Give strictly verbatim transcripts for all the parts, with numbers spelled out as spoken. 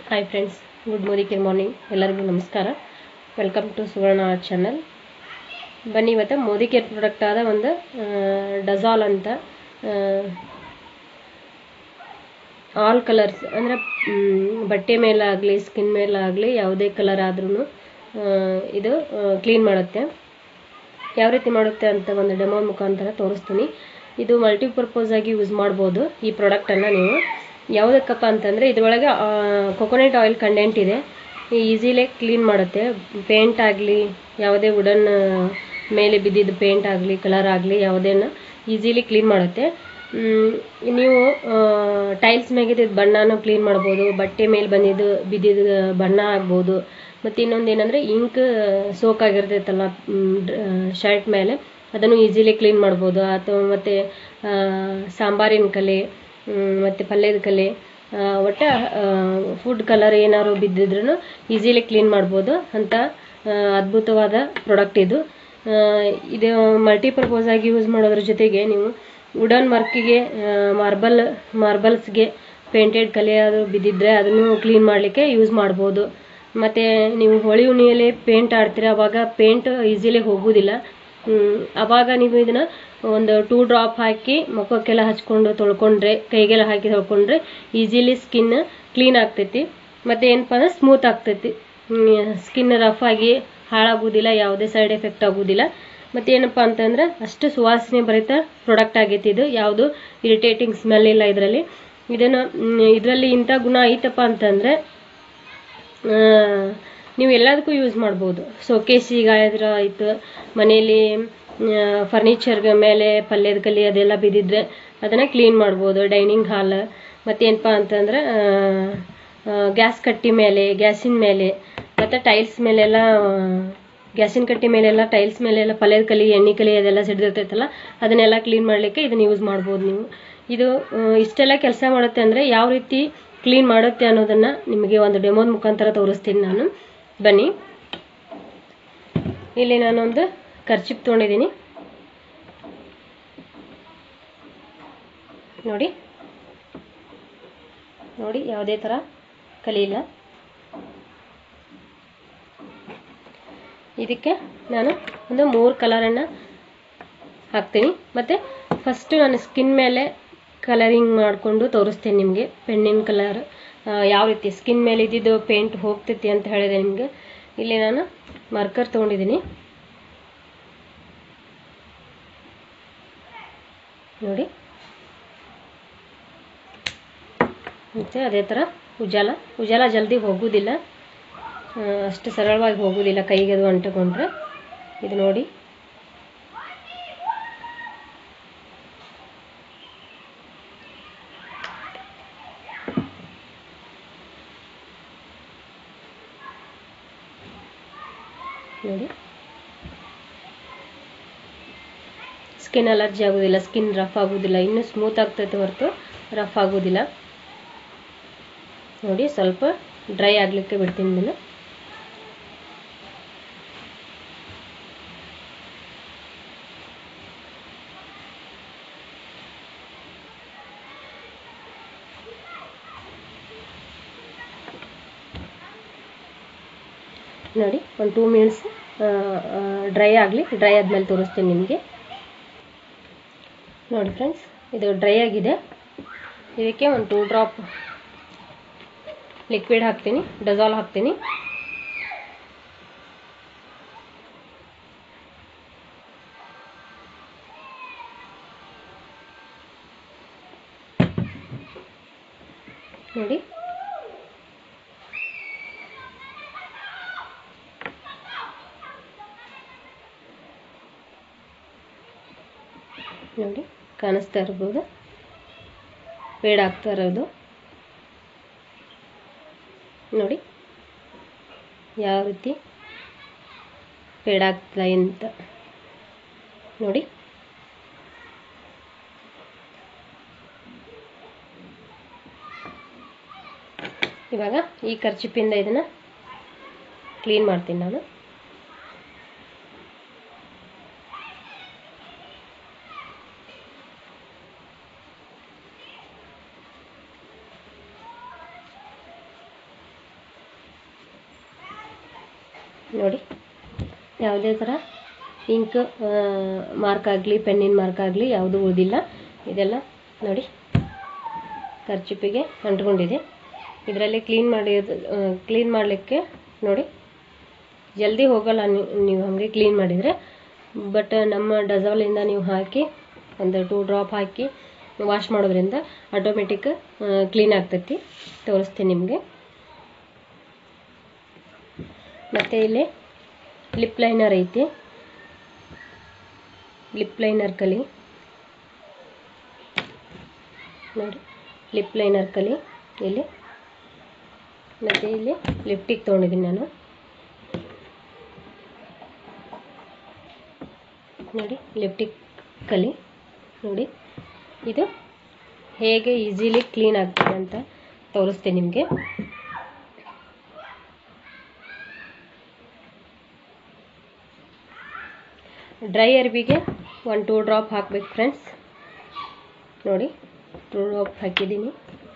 Hi friends, good ಮೋದಿಕೆ morning. ಎಲ್ಲರಿಗೂ ನಮಸ್ಕಾರ. Welcome to Suvarna art channel. ಬನ್ನಿ, ಇವತ್ತು ಮೋದಿ ಕೇರ್ ಪ್ರಾಡಕ್ಟ್ ಆದ ಒಂದು ಡಜಾಲ್ ಅಂತ ಆಲ್ ಕಲರ್ಸ್ ಅಂದರೆ ಬಟ್ಟೆ ಮೇಲಾಗಲಿ ಸ್ಕಿನ್ ಮೇಲಾಗಲಿ ಯಾವುದೇ ಕಲರ್ ಆದ್ರೂ ಇದು ಕ್ಲೀನ್ ಮಾಡುತ್ತೆ. ಯಾವ ರೀತಿ ಮಾಡುತ್ತೆ ಅಂತ ಒಂದು ಡೆಮೋ ಮುಖಾಂತರ ತೋರಿಸ್ತೀನಿ. ಇದು ಮಲ್ಟಿಪರ್ಪಸ್ ಆಗಿ ಯೂಸ್ ಮಾಡ್ಬೋದು ಈ ಪ್ರಾಡಕ್ಟನ್ನು ನೀವು. ಯಾವುದಕ್ಕಪ್ಪ ಅಂತಂದರೆ ಇದರೊಳಗೆ ಕೊಕೊನಟ್ ಆಯಿಲ್ ಕಂಟೆಂಟ್ ಇದೆ. ಈಸಿಲೇ ಕ್ಲೀನ್ ಮಾಡುತ್ತೆ. ಪೇಂಟ್ ಆಗಲಿ, ಯಾವುದೇ ವುಡನ್ ಮೇಲೆ ಬಿದ್ದಿದ್ದು ಪೇಂಟ್ ಆಗಲಿ, ಕಲರ್ ಆಗಲಿ, ಯಾವುದೇನ ಈಸಿಲಿ ಕ್ಲೀನ್ ಮಾಡುತ್ತೆ. ನೀವು ಟೈಲ್ಸ್ ಮೇಗಿದ್ದು ಬಣ್ಣನೂ ಕ್ಲೀನ್ ಮಾಡ್ಬೋದು, ಬಟ್ಟೆ ಮೇಲೆ ಬಂದಿದ್ದು ಬಿದ್ದಿದ್ದು ಬಣ್ಣ ಆಗ್ಬೋದು. ಮತ್ತು ಇನ್ನೊಂದು ಏನಂದರೆ ಇಂಕ್ ಸೋಕ್ ಆಗಿರ್ತೈತಲ್ಲ ಶರ್ಟ್ ಮೇಲೆ, ಅದನ್ನು ಈಸಿಲಿ ಕ್ಲೀನ್ ಮಾಡ್ಬೋದು. ಅಥವಾ ಮತ್ತು ಸಾಂಬಾರಿನ ಕಲೆ ಮತ್ತು ಪಲ್ಯದ ಕಲೆ, ಒಟ್ಟು ಫುಡ್ ಕಲರ್ ಏನಾದ್ರು ಬಿದ್ದಿದ್ರೂ ಈಸಿಲಿ ಕ್ಲೀನ್ ಮಾಡ್ಬೋದು ಅಂತ ಅದ್ಭುತವಾದ ಪ್ರಾಡಕ್ಟ್ ಇದು. ಇದು ಮಲ್ಟಿಪರ್ಪಸ್ ಆಗಿ ಯೂಸ್ ಮಾಡೋದ್ರ ಜೊತೆಗೆ ನೀವು ವುಡನ್ ವರ್ಕಿಗೆ, ಮಾರ್ಬಲ್ ಮಾರ್ಬಲ್ಸ್ಗೆ ಪೇಂಟೆಡ್ ಕಲೆ ಅದು ಬಿದ್ದಿದ್ರೆ ಅದನ್ನು ಕ್ಲೀನ್ ಮಾಡಲಿಕ್ಕೆ ಯೂಸ್ ಮಾಡ್ಬೋದು. ಮತ್ತು ನೀವು ಹೊಳಿ ಹುಣ್ಣಿಯಲ್ಲಿ ಪೇಂಟ್ ಆಡ್ತೀರ, ಆವಾಗ ಪೇಂಟ್ ಈಸಿಲಿ ಹೋಗೋದಿಲ್ಲ. ಆವಾಗ ನೀವು ಇದನ್ನು ಒಂದು ಟೂ ಡ್ರಾಪ್ ಹಾಕಿ ಮುಖಕ್ಕೆಲ್ಲ ಹಚ್ಕೊಂಡು ತೊಳ್ಕೊಂಡ್ರೆ, ಕೈಗೆಲ್ಲ ಹಾಕಿ ತೊಳ್ಕೊಂಡ್ರೆ ಈಸಿಲಿ ಸ್ಕಿನ್ ಕ್ಲೀನ್ ಆಗ್ತೈತಿ. ಮತ್ತು ಏನಪ್ಪ ಅಂದ್ರೆ ಸ್ಮೂತ್ ಆಗ್ತೈತಿ. ಸ್ಕಿನ್ ರಫ್ ಆಗಿ ಹಾಳಾಗೋದಿಲ್ಲ, ಯಾವುದೇ ಸೈಡ್ ಎಫೆಕ್ಟ್ ಆಗೋದಿಲ್ಲ. ಮತ್ತು ಏನಪ್ಪ ಅಂತಂದ್ರೆ ಅಷ್ಟು ಸುವಾಸನೆ ಭರಿತ ಪ್ರಾಡಕ್ಟ್ ಆಗೈತಿ ಇದು. ಯಾವುದು ಇರಿಟೇಟಿಂಗ್ ಸ್ಮೆಲ್ ಇಲ್ಲ ಇದರಲ್ಲಿ. ಇದನ್ನು ಇದರಲ್ಲಿ ಇಂಥ ಗುಣ ಐತಪ್ಪ ಅಂತಂದರೆ ನೀವು ಎಲ್ಲದಕ್ಕೂ ಯೂಸ್ ಮಾಡ್ಬೋದು. ಶೋಕೇಸಿಗೆ ಆದ್ರೆ ಆಯಿತು, ಮನೆಯಲ್ಲಿ ಫರ್ನಿಚರ್ಗೆ ಮೇಲೆ ಪಲ್ಯದ ಕಲಿ ಅದೆಲ್ಲ ಬಿದ್ದಿದ್ರೆ ಅದನ್ನು ಕ್ಲೀನ್ ಮಾಡ್ಬೋದು. ಡೈನಿಂಗ್ ಹಾಲ್, ಮತ್ತೇನಪ್ಪ ಅಂತಂದ್ರೆ ಗ್ಯಾಸ್ ಕಟ್ಟಿ ಮೇಲೆ, ಗ್ಯಾಸಿನ ಮೇಲೆ, ಮತ್ತು ಟೈಲ್ಸ್ ಮೇಲೆಲ್ಲ, ಗ್ಯಾಸಿನ ಕಟ್ಟಿ ಮೇಲೆಲ್ಲ, ಟೈಲ್ಸ್ ಮೇಲೆಲ್ಲ ಪಲ್ಯದ ಕಲಿ, ಎಣ್ಣೆ ಕಲಿ ಅದೆಲ್ಲ ಸಿಡ್ದಿರ್ತೈತಲ್ಲ, ಅದನ್ನೆಲ್ಲ ಕ್ಲೀನ್ ಮಾಡಲಿಕ್ಕೆ ಇದನ್ನು ಯೂಸ್ ಮಾಡ್ಬೋದು ನೀವು. ಇದು ಇಷ್ಟೆಲ್ಲ ಕೆಲಸ ಮಾಡುತ್ತೆ ಅಂದರೆ ಯಾವ ರೀತಿ ಕ್ಲೀನ್ ಮಾಡುತ್ತೆ ಅನ್ನೋದನ್ನು ನಿಮಗೆ ಒಂದು ಡೆಮೋದ ಮುಖಾಂತರ ತೋರಿಸ್ತೀನಿ ನಾನು. ಬನ್ನಿ, ಇಲ್ಲಿ ನಾನೊಂದು ಕರ್ಚಿಪ್ ತೊಗೊಂಡಿದ್ದೀನಿ ನೋಡಿ ನೋಡಿ ಯಾವುದೇ ಥರ ಕಲಿಯಿಲ್ಲ. ಇದಕ್ಕೆ ನಾನು ಒಂದು ಮೂರು ಕಲರನ್ನು ಹಾಕ್ತೀನಿ. ಮತ್ತು ಫಸ್ಟು ನಾನು ಸ್ಕಿನ್ ಮೇಲೆ ಕಲರಿಂಗ್ ಮಾಡಿಕೊಂಡು ತೋರಿಸ್ತೇನೆ ನಿಮಗೆ. ಪೆನ್ನಿನ ಕಲರ್ ಯಾವ ರೀತಿ ಸ್ಕಿನ್ ಮೇಲೆ ಇದ್ದಿದ್ದು ಪೇಂಟ್ ಹೋಗ್ತೈತಿ ಅಂತ ಹೇಳಿದೆ ನಿಮಗೆ. ಇಲ್ಲಿ ನಾನು ಮಾರ್ಕರ್ ತೊಗೊಂಡಿದ್ದೀನಿ ನೋಡಿ. ಮತ್ತು ಅದೇ ಥರ ಉಜಾಲ ಉಜಾಲ ಜಲ್ದಿ ಹೋಗೋದಿಲ್ಲ, ಅಷ್ಟು ಸರಳವಾಗಿ ಹೋಗೋದಿಲ್ಲ ಕೈಗೆ ಅದು ಅಂಟಿಕೊಂಡ್ರೆ. ಇದು ನೋಡಿ, ನೋಡಿ ಸ್ಕಿನ್ ಅಲರ್ಜಿ ಆಗೋದಿಲ್ಲ, ಸ್ಕಿನ್ ರಫ್ ಆಗೋದಿಲ್ಲ, ಇನ್ನೂ ಸ್ಮೂತ್ ಆಗ್ತೈತೆ ಹೊರತು ರಫ್ ಆಗೋದಿಲ್ಲ. ನೋಡಿ, ಸ್ವಲ್ಪ ಡ್ರೈ ಆಗಲಿಕ್ಕೆ ಬಿಡ್ತೀನಿ ಇದನ್ನು. ನೋಡಿ, ಒಂದು ಟೂ ಮಿನಿಟ್ಸ್ ಡ್ರೈ ಆಗಲಿ. ಡ್ರೈ ಆದಮೇಲೆ ತೋರಿಸ್ತೀನಿ ನಿಮಗೆ. ನೋಡಿ ಫ್ರೆಂಡ್ಸ್, ಇದು ಡ್ರೈ ಆಗಿದೆ. ಇದಕ್ಕೆ ಒಂದು ಟೂ ಡ್ರಾಪ್ ಲಿಕ್ವಿಡ್ ಹಾಕ್ತೀನಿ, ಡಜಾಲ್ ಹಾಕ್ತೀನಿ. ನೋಡಿ, ನೋಡಿ ಕಾಣಿಸ್ತಾ ಇರ್ಬೋದು ಫೇಡ್ ಆಗ್ತಾ ಇರೋದು. ನೋಡಿ ಯಾವ ರೀತಿ ಫೇಡ್ ಆಗ್ತದೆ ಅಂತ ನೋಡಿ. ಇವಾಗ ಈ ಕರ್ಚಿಪಿಂದ ಇದನ್ನು ಕ್ಲೀನ್ ಮಾಡ್ತೀನಿ ನಾನು. ನೋಡಿ ಯಾವುದೇ ಥರ ಇಂಕ್ ಮಾರ್ಕ್ ಆಗಲಿ ಪೆನ್ನಿನ ಮಾರ್ಕ್ ಆಗಲಿ ಯಾವುದೂ ಉಳಿದಿಲ್ಲ. ಇದೆಲ್ಲ ನೋಡಿ ಕರ್ಚಿಪಿಗೆ ಅಂಟ್ಕೊಂಡಿದೆ. ಇದರಲ್ಲಿ ಕ್ಲೀನ್ ಮಾಡಿ ಕ್ಲೀನ್ ಮಾಡಲಿಕ್ಕೆ ನೋಡಿ ಜಲ್ದಿ ಹೋಗಲ್ಲ ನೀವು ಹಾಗೆ ಕ್ಲೀನ್ ಮಾಡಿದರೆ. ಬಟ್ ನಮ್ಮ ಡಜಾಲಿಂದ ನೀವು ಹಾಕಿ ಒಂದು ಟೂ ಡ್ರಾಪ್ ಹಾಕಿ ವಾಶ್ ಮಾಡೋದ್ರಿಂದ ಆಟೋಮೆಟಿಕ್ ಕ್ಲೀನ್ ಆಗ್ತೈತಿ. ತೋರಿಸ್ತೀನಿ ನಿಮಗೆ. ಮತ್ತು ಇಲ್ಲಿ ಲಿಪ್ ಲೈನರ್ ಐತಿ. ಲಿಪ್ ಲೈನರ್ ಕಲಿ ನೋಡಿ, ಲಿಪ್ ಲೈನರ್ ಕಲಿ ಇಲ್ಲಿ. ಮತ್ತು ಇಲ್ಲಿ ಲಿಪ್ಟಿಕ್ ತೊಗೊಂಡಿದ್ದೀನಿ ನಾನು ನೋಡಿ, ಲಿಪ್ಟಿಕ್ ಕಲಿ ನೋಡಿ. ಇದು ಹೇಗೆ ಈಸಿಲಿ ಕ್ಲೀನ್ ಆಗ್ತದೆ ಅಂತ ತೋರಿಸ್ತೀನಿ ನಿಮಗೆ. ಡ್ರೈ ಅರ್ಬಿಗೆ ಒನ್ ಟೂ ಡ್ರಾಪ್ ಹಾಕಬೇಕು ಫ್ರೆಂಡ್ಸ್. ನೋಡಿ ಟೂ ಡ್ರಾಪ್ ಹಾಕಿದ್ದೀನಿ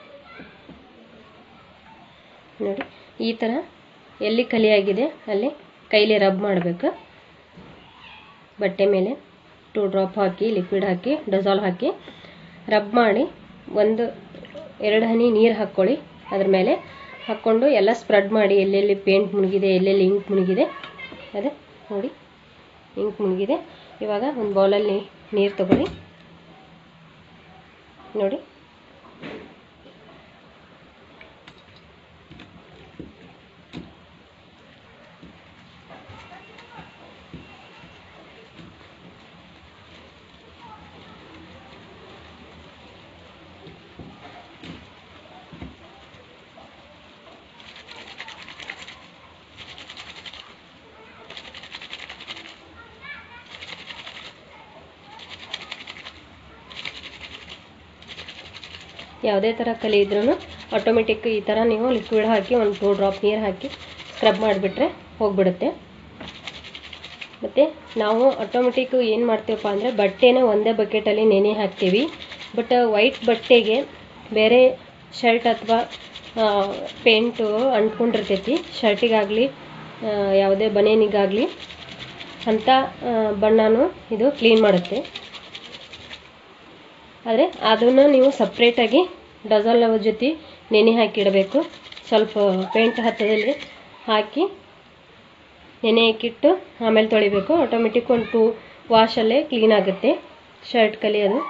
ನೋಡಿ. ಈ ಥರ ಎಲ್ಲಿ ಕಲಿಯಾಗಿದೆ ಅಲ್ಲಿ ಕೈಲಿ ರಬ್ ಮಾಡಬೇಕು. ಬಟ್ಟೆ ಮೇಲೆ ಟೂ ಡ್ರಾಪ್ ಹಾಕಿ ಲಿಕ್ವಿಡ್ ಹಾಕಿ ಡಜಾಲ್ ಹಾಕಿ ರಬ್ ಮಾಡಿ ಒಂದು ಎರಡು ಹನಿ ನೀರು ಹಾಕ್ಕೊಳ್ಳಿ. ಅದ್ರ ಮೇಲೆ ಹಾಕ್ಕೊಂಡು ಎಲ್ಲ ಸ್ಪ್ರೆಡ್ ಮಾಡಿ ಎಲ್ಲೆಲ್ಲಿ ಪೇಂಟ್ ಮುಳುಗಿದೆ ಎಲ್ಲೆಲ್ಲಿ ಇಂಕ್ ಮುಳುಗಿದೆ ಅದೇ ನೋಡಿ ಇಂಕ್ ಮುಳುಗಿದೆ. ಇವಾಗ ಒಂದು ಬೌಲಲ್ಲಿ ನೀರು ತಗೊಳ್ಳಿ ನೋಡಿ. ಯಾವುದೇ ಥರ ಕಲಿ ಇದ್ರೂ ಆಟೋಮೆಟಿಕ್ ಈ ಥರ ನೀವು ಲಿಕ್ವಿಡ್ ಹಾಕಿ ಒಂದು ಟೂ ಡ್ರಾಪ್ ನೀರು ಹಾಕಿ ಸ್ಕ್ರಬ್ ಮಾಡಿಬಿಟ್ರೆ ಹೋಗಿಬಿಡುತ್ತೆ. ಮತ್ತು ನಾವು ಆಟೋಮೆಟಿಕ್ ಏನು ಮಾಡ್ತೀವಪ್ಪ ಅಂದರೆ ಬಟ್ಟೆನ ಒಂದೇ ಬಕೆಟಲ್ಲಿ ನೆನೆ ಹಾಕ್ತೀವಿ. ಬಟ್ ವೈಟ್ ಬಟ್ಟೆಗೆ ಬೇರೆ ಶರ್ಟ್ ಅಥವಾ ಪೇಂಟು ಅಂಟ್ಕೊಂಡಿರ್ತೈತಿ. ಶರ್ಟಿಗಾಗಲಿ ಯಾವುದೇ ಬನೇನಿಗಾಗಲಿ ಅಂಥ ಬಣ್ಣನೂ ಇದು ಕ್ಲೀನ್ ಮಾಡುತ್ತೆ. ಆದರೆ ಅದನ್ನು ನೀವು ಸಪ್ರೇಟಾಗಿ ಡಜಾಲ್ ಜೊತೆ ನೆನೆ ಹಾಕಿಡಬೇಕು. ಸ್ವಲ್ಪ ಪೇಂಟ್ ಹತ್ತದಲ್ಲಿ ಹಾಕಿ ನೆನೆ ಹಾಕಿಟ್ಟು ಆಮೇಲೆ ತೊಳಿಬೇಕು. ಆಟೋಮೆಟಿಕ್ ಒಂದು ಟೂ ವಾಶಲ್ಲೇ ಕ್ಲೀನ್ ಆಗುತ್ತೆ ಶರ್ಟ್ ಕಲಿಯೋದು.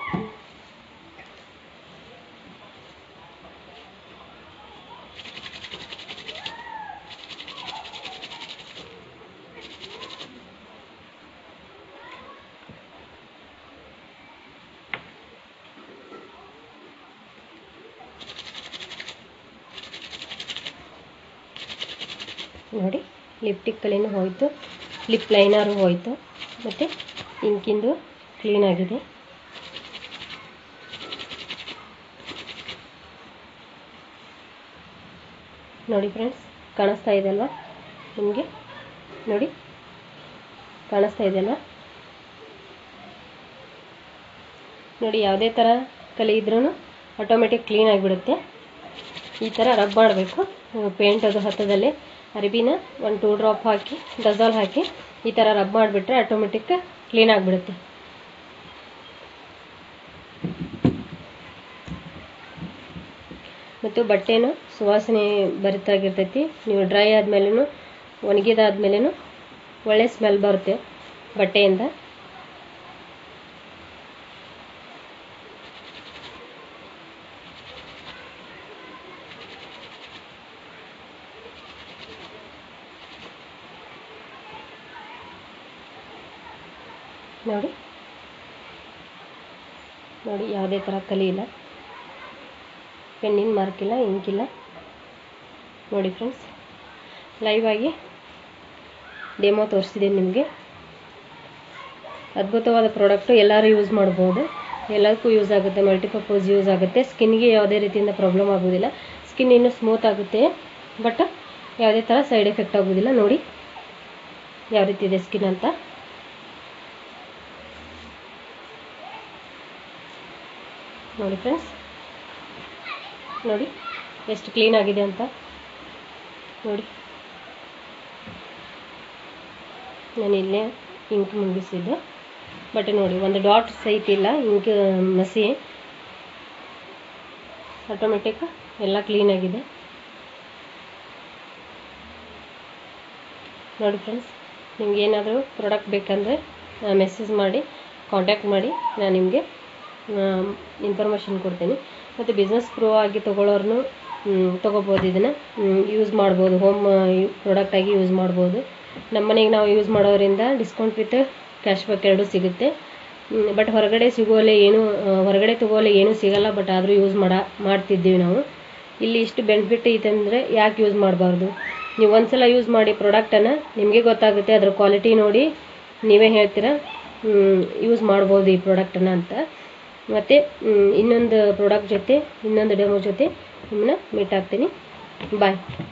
ನೋಡಿ ಲಿಪ್ಟಿಕ್ ಕಲಿನೂ ಹೋಯಿತು, ಲಿಪ್ ಲೈನರು ಹೋಯಿತು, ಮತ್ತು ಇಂಕಿಂದು ಕ್ಲೀನ್ ಆಗಿದೆ. ನೋಡಿ ಫ್ರೆಂಡ್ಸ್, ಕಾಣಿಸ್ತಾ ಇದೆಯಲ್ವಾ ನಿಮಗೆ? ನೋಡಿ ಕಾಣಿಸ್ತಾ ಇದೆಯಲ್ವ? ನೋಡಿ ಯಾವುದೇ ಥರ ಕಲಿ ಇದ್ರೂ ಆಟೋಮೆಟಿಕ್ ಕ್ಲೀನ್ ಆಗಿಬಿಡುತ್ತೆ. ಈ ಥರ ರಬ್ ಮಾಡಬೇಕು. ಪೇಂಟ್ ಅದು ಹತ್ತದಲ್ಲಿ ಅರಿಬಿನ ಒಂದು ಟೂ ಡ್ರಾಪ್ ಹಾಕಿ ಡಜಾಲ್ ಹಾಕಿ ಈ ಥರ ರಬ್ ಮಾಡಿಬಿಟ್ರೆ ಆಟೋಮೆಟಿಕ್ ಕ್ಲೀನ್ ಆಗಿಬಿಡುತ್ತೆ. ಮತ್ತು ಬಟ್ಟೆನೂ ಸುವಾಸನೆ ಭರಿತಾಗಿರ್ತೈತಿ. ನೀವು ಡ್ರೈ ಆದಮೇಲೂ ಒಣಗಿದಾದ್ಮೇಲೂ ಒಳ್ಳೆ ಸ್ಮೆಲ್ ಬರುತ್ತೆ ಬಟ್ಟೆಯಿಂದ. ನೋಡಿ ನೋಡಿ ಯಾವುದೇ ಥರ ಕಲಿ ಇಲ್ಲ, ಪೆನ್ನಿನ ಮಾರ್ಕ್ ಇಲ್ಲ, ಇಂಕಿಲ್ಲ. ನೋಡಿ ಫ್ರೆಂಡ್ಸ್, ಲೈವ್ ಆಗಿ ಡೆಮೋ ತೋರಿಸಿದ್ದೀನಿ ನಿಮಗೆ. ಅದ್ಭುತವಾದ ಪ್ರಾಡಕ್ಟು, ಎಲ್ಲರೂ ಯೂಸ್ ಮಾಡ್ಬೋದು, ಎಲ್ಲದಕ್ಕೂ ಯೂಸ್ ಆಗುತ್ತೆ, ಮಲ್ಟಿಪರ್ಪಸ್ ಯೂಸ್ ಆಗುತ್ತೆ. ಸ್ಕಿನ್ಗೆ ಯಾವುದೇ ರೀತಿಯಿಂದ ಪ್ರಾಬ್ಲಮ್ ಆಗೋದಿಲ್ಲ. ಸ್ಕಿನ್ ಇನ್ನೂ ಸ್ಮೂತ್ ಆಗುತ್ತೆ, ಬಟ್ ಯಾವುದೇ ಥರ ಸೈಡ್ ಎಫೆಕ್ಟ್ ಆಗೋದಿಲ್ಲ. ನೋಡಿ ಯಾವ ರೀತಿ ಇದೆ ಸ್ಕಿನ್ ಅಂತ. ನೋಡಿ ಫ್ರೆಂಡ್ಸ್, ನೋಡಿ ಎಷ್ಟು ಕ್ಲೀನ್ ಆಗಿದೆ ಅಂತ. ನೋಡಿ ನಾನು ಇಲ್ಲೇ ಇಂಕ್ ಮುಗಿಸಿದ್ದು. ಬಟ್ ನೋಡಿ ಒಂದು ಡಾಟ್ ಸಹಿತ ಇಲ್ಲ, ಇಂಕ್ ಮಸಿ ಆಟೋಮೆಟಿಕ್ ಎಲ್ಲ ಕ್ಲೀನಾಗಿದೆ ನೋಡಿ ಫ್ರೆಂಡ್ಸ್. ನಿಮ್ಗೆ ಏನಾದರೂ ಪ್ರಾಡಕ್ಟ್ ಬೇಕಂದರೆ ಮೆಸೇಜ್ ಮಾಡಿ ಕಾಂಟ್ಯಾಕ್ಟ್ ಮಾಡಿ, ನಾನು ನಿಮಗೆ ಇನ್ಫಾರ್ಮೇಷನ್ ಕೊಡ್ತೀನಿ. ಮತ್ತು ಬಿಸ್ನೆಸ್ ಪ್ರೋ ಆಗಿ ತೊಗೊಳ್ಳೋರ್ನು ತೊಗೋಬೋದು, ಇದನ್ನು ಯೂಸ್ ಮಾಡ್ಬೋದು, ಹೋಮ್ ಪ್ರಾಡಕ್ಟಾಗಿ ಯೂಸ್ ಮಾಡ್ಬೋದು. ನಮ್ಮ ಮನೆಗೆ ನಾವು ಯೂಸ್ ಮಾಡೋದ್ರಿಂದ ಡಿಸ್ಕೌಂಟ್ ವಿತ್ ಕ್ಯಾಶ್ ಬ್ಯಾಕ್ ಎರಡೂ ಸಿಗುತ್ತೆ. ಬಟ್ ಹೊರಗಡೆ ಸಿಗೋಲೆ ಏನು ಹೊರಗಡೆ ತೊಗೋಲೆ ಏನೂ ಸಿಗಲ್ಲ, ಬಟ್ ಆದರೂ ಯೂಸ್ ಮಾಡ ಮಾಡ್ತಿದ್ದೀವಿ ನಾವು. ಇಲ್ಲಿ ಇಷ್ಟು ಬೆನಿಫಿಟ್ ಐತೆ ಅಂದರೆ ಯಾಕೆ ಯೂಸ್ ಮಾಡಬಾರ್ದು? ನೀವು ಒಂದು ಸಲ ಯೂಸ್ ಮಾಡಿ ಪ್ರಾಡಕ್ಟನ್ನು, ನಿಮಗೆ ಗೊತ್ತಾಗುತ್ತೆ, ಅದರ ಕ್ವಾಲಿಟಿ ನೋಡಿ ನೀವೇ ಹೇಳ್ತೀರಾ ಯೂಸ್ ಮಾಡ್ಬೋದು ಈ ಪ್ರಾಡಕ್ಟನ್ನು ಅಂತ. ಮತ್ತು ಇನ್ನೊಂದು ಪ್ರಾಡಕ್ಟ್ ಜೊತೆ ಇನ್ನೊಂದು ಡೆಮೋ ಜೊತೆ ನಿಮ್ಮನ್ನ ಮೀಟ್ ಆಗ್ತೀನಿ. ಬಾಯ್.